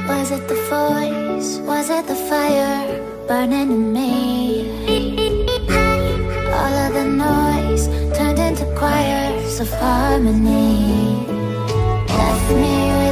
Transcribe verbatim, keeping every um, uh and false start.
Was it the voice? Was it the fire burning in me? All of the noise turned into choirs of harmony. Left me